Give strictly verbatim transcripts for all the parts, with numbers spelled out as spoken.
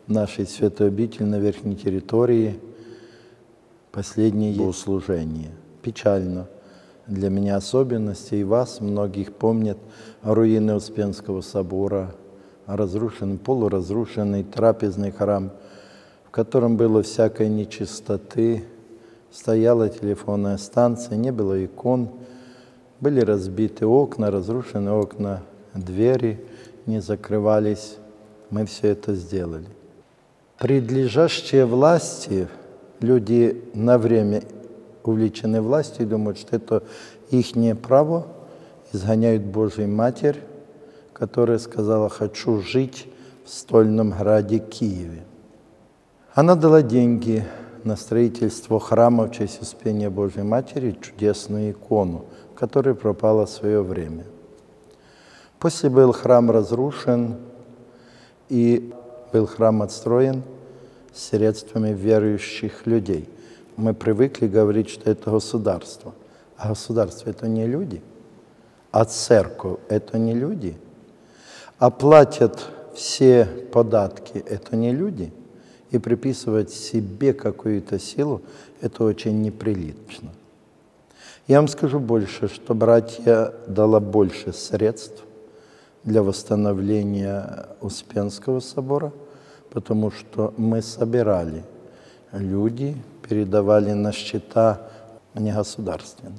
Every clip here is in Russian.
нашей святой обители на верхней территории последнее богослужение. Печально для меня особенности, и вас, многих помнят руины Успенского собора, разрушенный, полуразрушенный трапезный храм, в котором было всякой нечистоты, стояла телефонная станция, не было икон, были разбиты окна, разрушены окна, двери не закрывались. Мы все это сделали. Предлежащие власти, люди на время увлечены властью и думают, что это их право, изгоняют Божию Матерь, которая сказала: «Хочу жить в стольном граде Киеве». Она дала деньги на строительство храма в честь Успения Божьей Матери, чудесную икону, которая пропала в свое время. После был храм разрушен, и был храм отстроен средствами верующих людей. Мы привыкли говорить, что это государство. А государство – это не люди, а церковь – это не люди. А платят все податки – это не люди. И приписывать себе какую-то силу – это очень неприлично. Я вам скажу больше, что братья дала больше средств для восстановления Успенского собора, потому что мы собирали, люди передавали на счета негосударственные.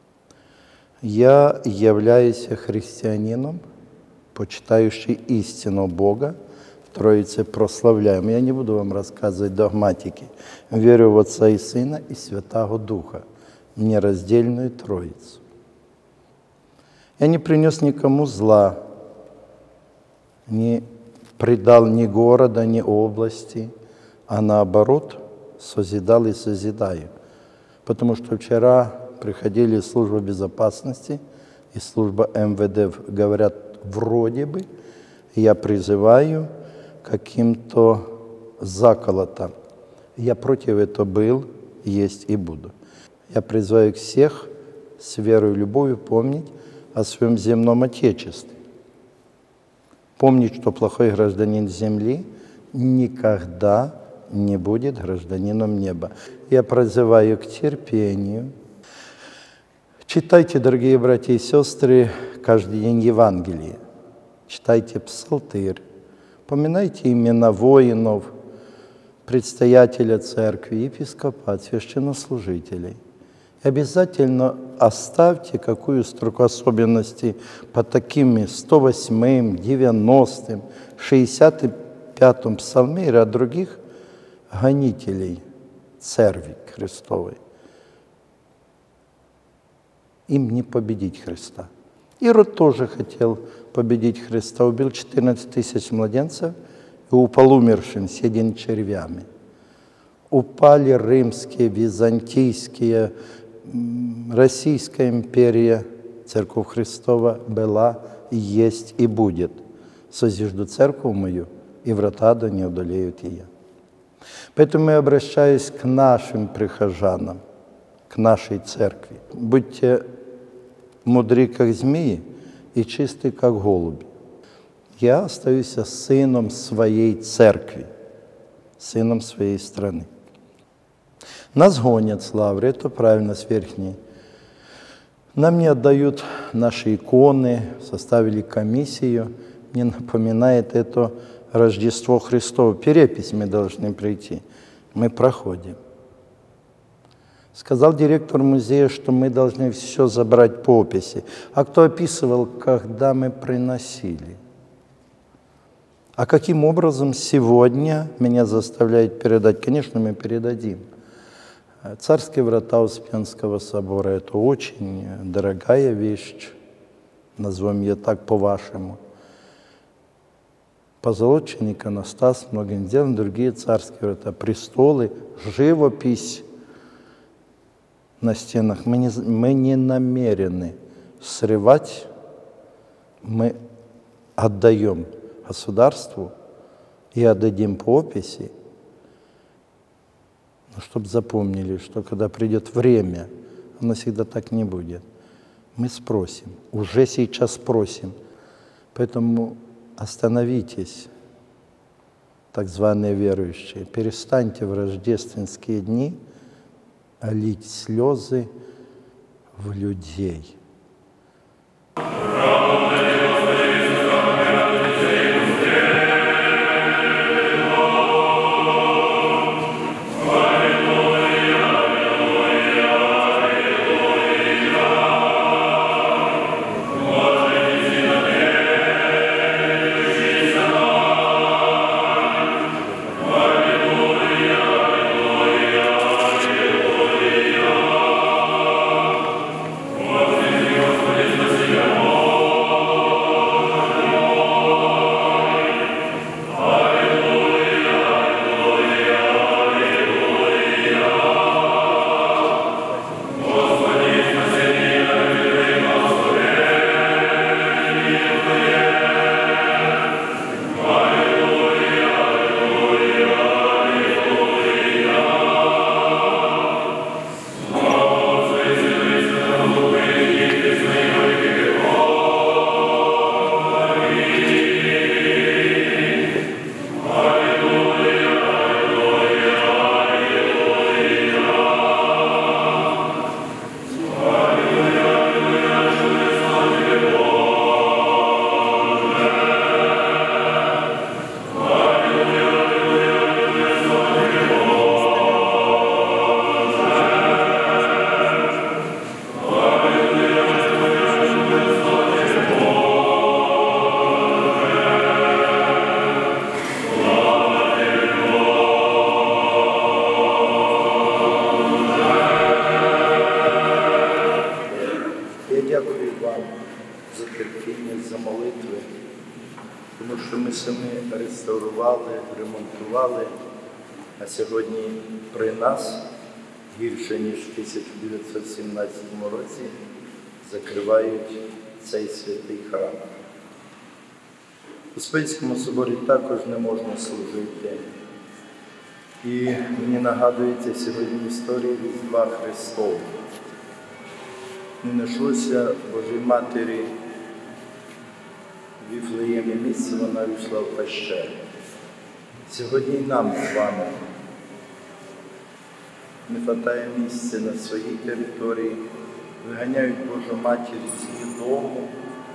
Я являюсь христианином, почитающий истину Бога, Троице прославляем. Я не буду вам рассказывать догматики. Верю в Отца и Сына и Святаго Духа, нераздельную Троицу. Я не принес никому зла, не предал ни города, ни области, а наоборот созидал и созидаю. Потому что вчера приходили служба безопасности и служба эм вэ дэ, говорят, вроде бы, я призываю каким-то заколотом. Я против этого был, есть и буду. Я призываю всех с верой и любовью помнить о своем земном Отечестве. Помнить, что плохой гражданин земли никогда не будет гражданином неба. Я призываю к терпению. Читайте, дорогие братья и сестры, каждый день Евангелие. Читайте псалтырь. Поминайте имена воинов, предстоятеля церкви, епископат, священнослужителей. И обязательно оставьте какую строку особенностей по таким сто восьмым, девяностым, шестьдесят пятым псалме и ряд других гонителей церкви Христовой. Им не победить Христа. Ирод тоже хотел победить Христа, убил четырнадцать тысяч младенцев и упал умершим, съеден червями. Упали римские, византийские, Российская империя, Церковь Христова была, и есть, и будет. Созижду церковь мою, и врата ада не одолеют ее. Поэтому я обращаюсь к нашим прихожанам, к нашей церкви. Будьте мудры, как змеи, и чисты, как голуби. Я остаюсь сыном своей церкви, сыном своей страны. Нас гонят с лавры, это правильно, с верхней. Нам не отдают наши иконы, составили комиссию. Мне напоминает это Рождество Христово. Перепись мы должны пройти. Мы проходим. Сказал директор музея, что мы должны все забрать по описи. А кто описывал, когда мы приносили? А каким образом сегодня меня заставляют передать? Конечно, мы передадим. Царские врата Успенского собора – это очень дорогая вещь, назовем ее так по-вашему. Позолоченный иконостас, многим делом, другие царские врата, престолы, живопись на стенах. Мы не, мы не намерены срывать, мы отдаем государству и отдадим по описи, но чтобы запомнили, что когда придет время, оно всегда так не будет. Мы спросим, уже сейчас спросим. Поэтому остановитесь, так званые верующие, перестаньте в рождественские дни лить слезы в людей. За молитви, тому що ми самі реставрували, ремонтували, а сьогодні при нас гірше, ніж в тисяча дев'ятсот сімнадцятому році закривають цей святий храм. В Успенському соборі також не можна служити. І мені нагадується сьогодні історія Різдва Христового. Не знайшлося Божій Матері в Віфлеємі місце, вона йшла в пещеру. Сьогодні і нам з вами не вистачає місця на своїй території, виганяють Божу Матір з її дому,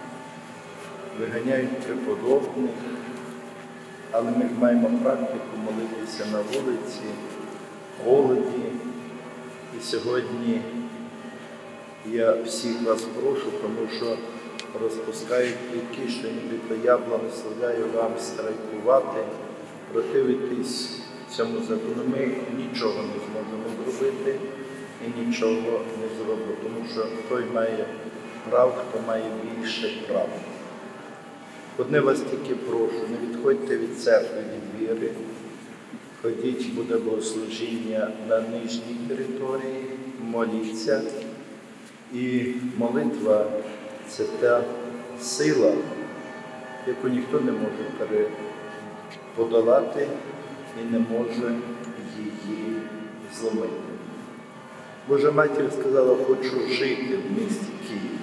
виганяють преподобних, але ми маємо практику молитися на вулиці, голоді. І сьогодні я всіх вас прошу, тому що розпускають плітки, що нібито я благословляю вам страйкувати, противитись цьому закону. Ми нічого не зможемо зробити і нічого не зробимо, тому що той має право, хто має більше права. Одне вас тільки прошу, не відходьте від церкви, від віри, ходіть, буде богослужіння на нижній території, моліться. І молитва – це та сила, яку ніхто не може подолати і не може її зломити. Божа Матір сказала, хочу жити в місті Києві.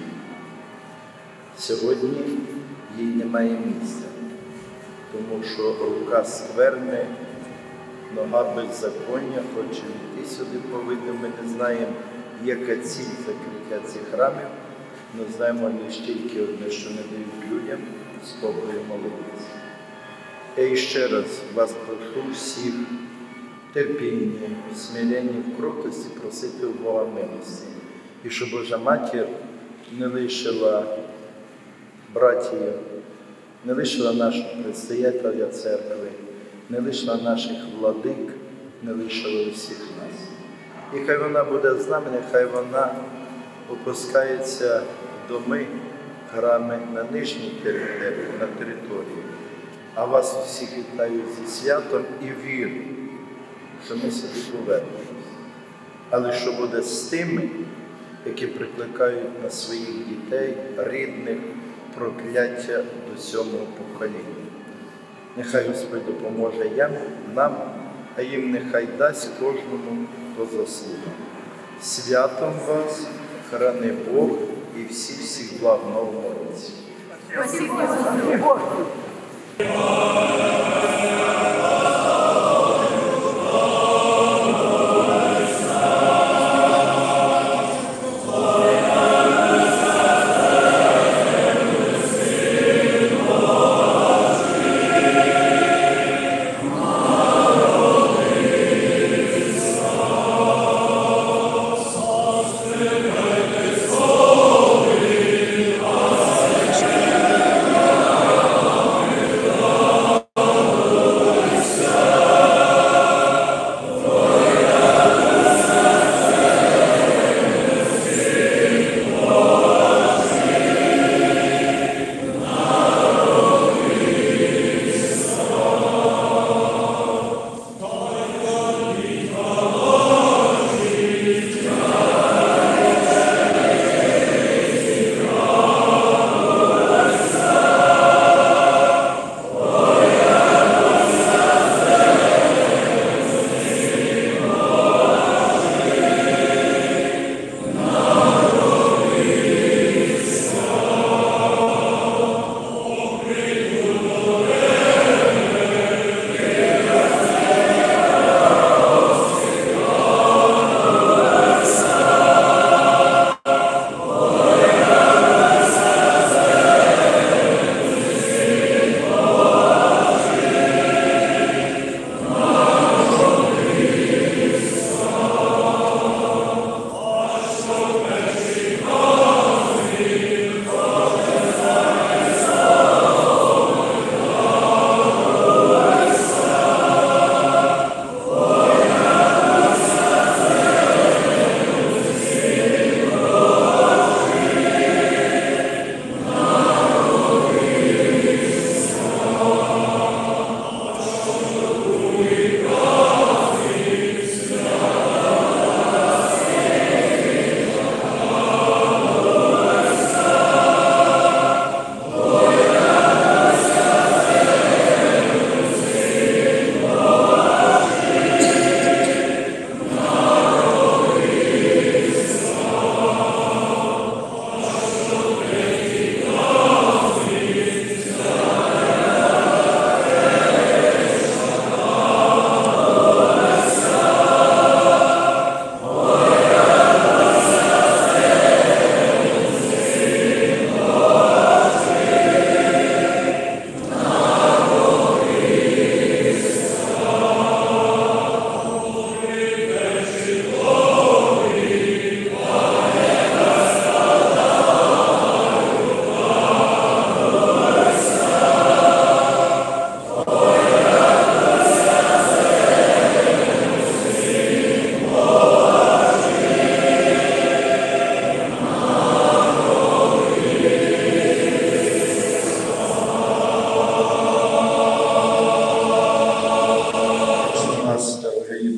Сьогодні їй немає місця, тому що рука скверни, нога беззаконня, хоче йти сюди повинна. Ми не знаємо, яка ціль закриття цих храмів, але знаємо лише тільки одне, що не дають людям спокою молитися. Я іще раз вас прошу всіх терпіння, смирення, в кротості просити у Бога милості. І щоб Божа Матір не лишила братів, не лишила наших предстоятеля церкви, не лишила наших владик, не лишила усіх нас. І хай вона буде з нами, нехай вона опускається в доми, храми на нижній території, на території. А вас всіх вітаю зі святом і вірю, що ми сюди повернемося. Але що буде з тими, які прикликають на своїх дітей, рідних, прокляття до сьомого покоління. Нехай Господь допоможе нам, а їм нехай дасть кожному по заслугам. Святом вас, храни Бог і всіх-всіх благ в новому році. Спасибо.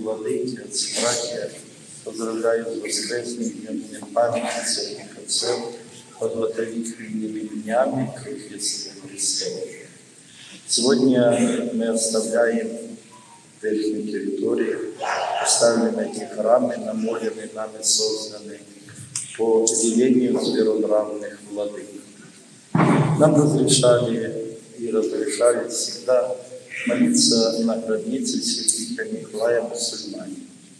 владыки, отцы, братья, поздравляю с воскресным днем, днем памяти святых отцов, подготовительными днями к Рождеству Христову. Сегодня мы оставляем в верхней территории, поставлены эти храмы, намоленные, нами созданы по велению зверонравных владык. Нам разрешали и разрешали всегда молиться на гробнице святителя Николая мусульмане.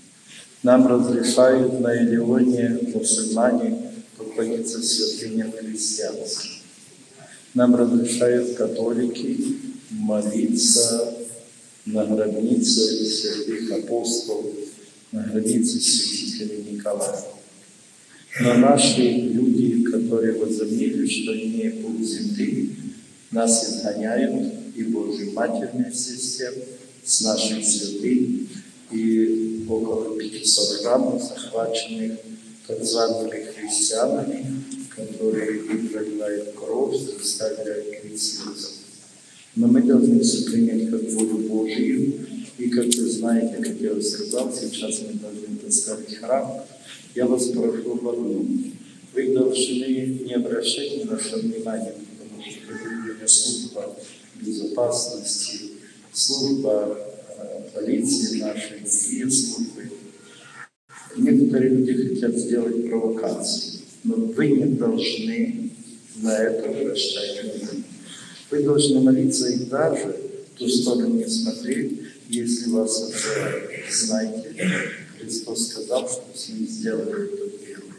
Нам разрешают на Илионе мусульмане поклониться святыням христианства. Нам разрешают католики молиться на гробнице святых апостолов, на гробнице святителя Николая. Но наши люди, которые возомнили, что не пол земли, нас изгоняют и Божьей Матерь вместе с тем, с наших святых, и около пятисот храмов, захваченных так зваными христианами, которые им проливают кровь, заставляют креститься. Но мы должны все принять как волю Божию, и, как вы знаете, как я уже сказал, сейчас мы должны поставить храм. Я вас прошу в одном. Вы должны не обращать на наше внимание, потому что это служба безопасности, служба э, полиции нашей, другие службы. Некоторые люди хотят сделать провокацию, но вы не должны на это обращать внимание. Вы должны молиться и даже в ту сторону не смотреть, если вас уже знаете. Христос сказал, что с ним сделали это первое.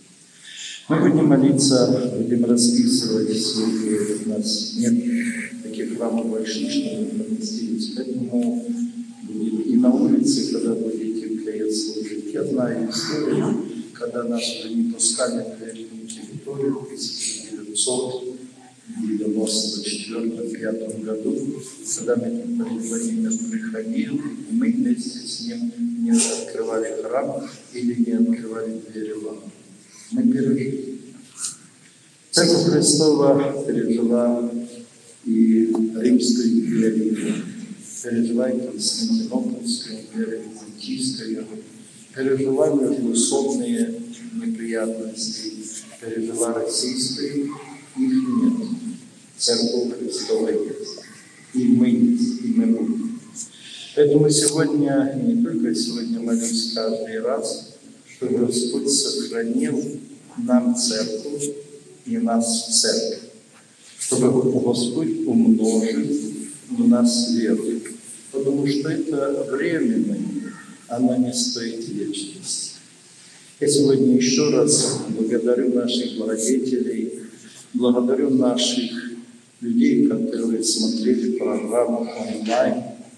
Мы будем молиться, будем расписывать службы. У нас нет таких храмов больших, чтобы поместились. Поэтому будет и на улице, когда будете вклеить служить. Я знаю историю, когда нас уже не пускали на верхнюю территорию в тысяча девятьсот девяносто четвёртом — пятом году, когда митрополит Владимир приходил, мы вместе с ним не открывали храм или не открывали двери вам. Мы пережили. Церковь Христова пережила и Римскую империю, пережила и Константинопольскую империю, Византийскую, пережила междуусобные неприятности, пережила российскую, их нет. Церковь Христова есть. И мы есть, и мы будем. Поэтому сегодня, не только сегодня молюсь каждый раз, чтобы Господь сохранил нам церковь и нас в церковь. Чтобы Господь умножил в нас веру. Потому что это временно, оно не стоит вечности. Я сегодня еще раз благодарю наших благодетелей, благодарю наших людей, которые смотрели программу онлайн.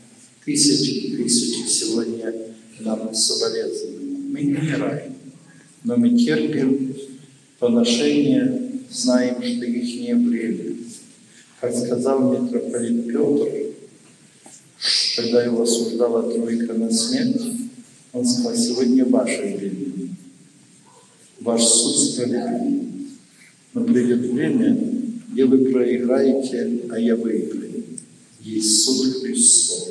Тысячи, тысячи сегодня нам соболезнования. Мы не умираем, но мы терпим поношение, знаем, что их не время. Как сказал митрополит Петр, когда его осуждала тройка на смерть, он сказал: сегодня ваше время, ваш суд справедлив. Но придет время, где вы проиграете, а я выиграю. Есть суд Христов.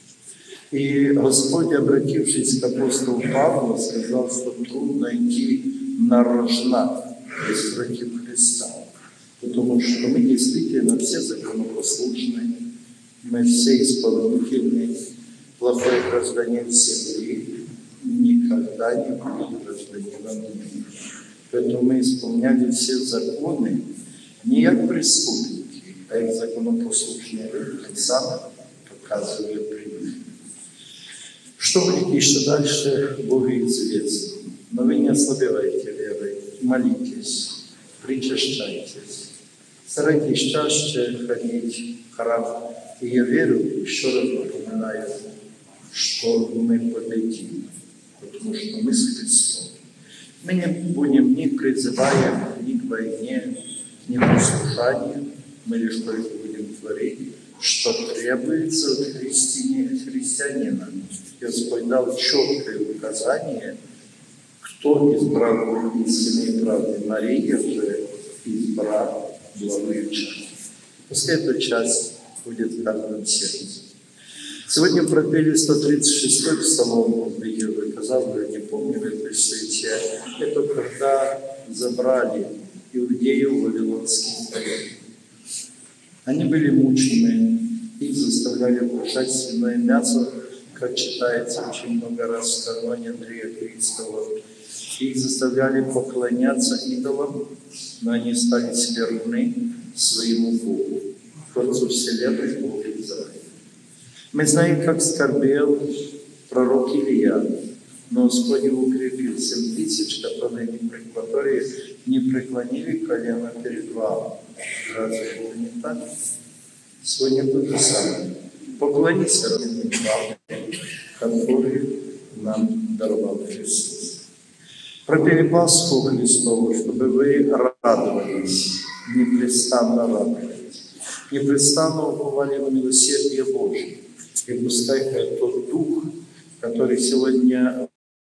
И Господь, обратившись к апостолу Павлу, сказал, что трудно идти на рожна против Христа. Потому что мы действительно все законопослушные, мы все исполнительные, плохой гражданин земли никогда не будет гражданином неба. Поэтому мы исполняли все законы не как преступники, а как законопослушные люди, как сам показывает пример. Что будет еще дальше, Богу известно. Но вы не ослабевайте верой, молитесь, причащайтесь. Старайтесь чаще ходить в храм. И я верю, еще раз напоминаю, что мы победим, потому что мы с Христом. Мы не будем ни призывая ни к войне, ни к послушанию, мы лишь только будем творить, что требуется от христианина. Господь дал четкое указание, кто избрал истинные правды. Мария же избрала благую часть. Пускай эта часть будет в каждом сердце. Сегодня пропели сто тридцать шестой псалом, я бы сказал, я не помню, это это когда забрали иудеев в Вавилонский плен. Они были мучены, их заставляли кушать свиное мясо, как читается очень много раз в каноне Андрея Критского. Их заставляли поклоняться идолам, но они стали себе равны своему Богу, Творцу Вселенной, Богу Израиля. Мы знаем, как скорбел пророк Илья, но Господь его укрепил. Семь тысяч, которые не, которые не преклонили колено перед вами. Разве это не так? Сегодня то же самое. Поклонись родным вам, которые нам даровал Христос. Пропели Пасху Христову, чтобы вы радовались, непрестанно радовались, непрестанно уповали на милосердие Божие. И пускай тот дух, который сегодня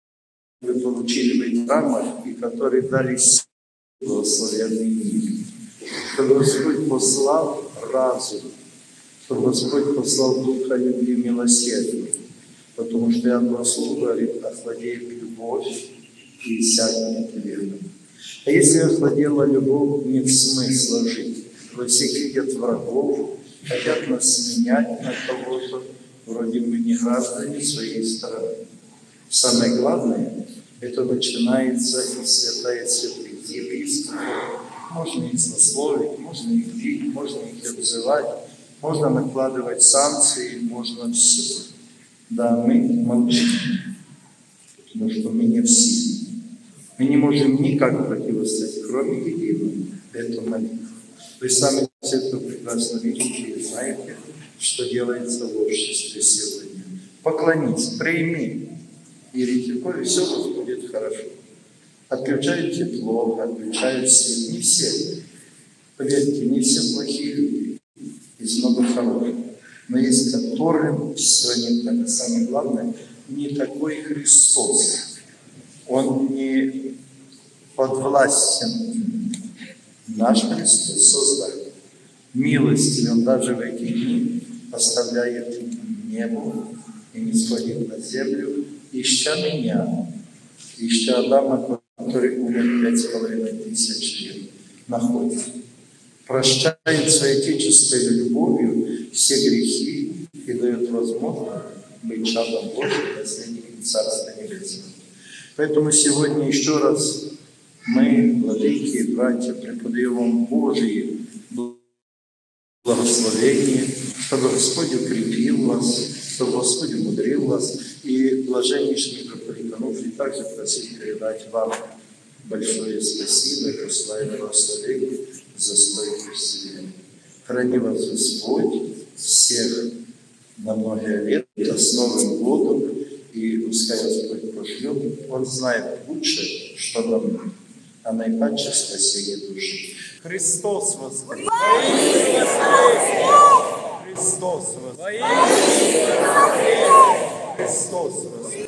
вы получили в этих храмах, и который дали благословенный мир. Чтобы Господь послал разум, чтобы Господь послал духа любви и милосердия. Потому что Иоанн Слово говорит, охладеет любовь и сядет верно. А если охладела любовь, нет смысла жить. Во всех видят врагов, хотят нас менять на кого-то, вроде мы не граждане своей страны. Самое главное, это начинается из святая святых епископов. Можно их злословить, можно их бить, можно их обзывать, можно накладывать санкции, можно все. Да, мы молчим, потому что мы не все. Мы не можем никак противостоять, кроме единого. Это молитва. Вы сами все это прекрасно видите и знаете, что делается в обществе сегодня. Поклонись, прими, верите в Бога, и все у вас будет хорошо. Отключают тепло, отключают свет. Не все. Поверьте, не все плохие люди. Есть много хороших. Но есть которым сегодня так. Самое главное, не такой Христос. Он не подвластен. Наш Христос создал милостью. Он даже в эти дни оставляет небо и не сходит на землю, ища меня, ища Адама, который умер пять с половиной тысяч лет, находит. Прощает своей отеческой любовью все грехи и дает возможность быть чадом Божьим, наследником Царства Небесного. Поэтому сегодня еще раз мы, владыки и братья, преподаем вам Божие благословение, чтобы Господь укрепил вас, чтобы Господь умудрил вас, и блаженнейший митрополит Ануфрий также просит передать вам большое спасибо и послание благословения за стойкость вселенной. Храни вас Господь всех на много лет, с Новым годом, и пускай Господь пошлет, Он знает лучше, что нам нужно, а наипаче спасение души. Христос воскрес! Христос воскрес! Христос воскрес!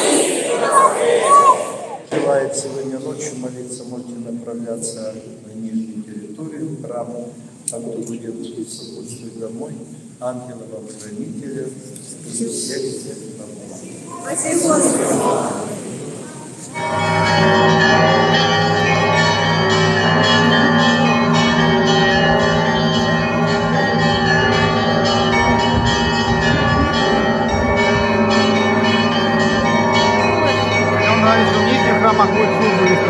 Желает сегодня ночью молиться, можете направляться на нижнюю территорию храма, а кто будет сопутствовать домой, ангела вам хранителя, и всех всех нам. Спасибо, Господи! Храма хоть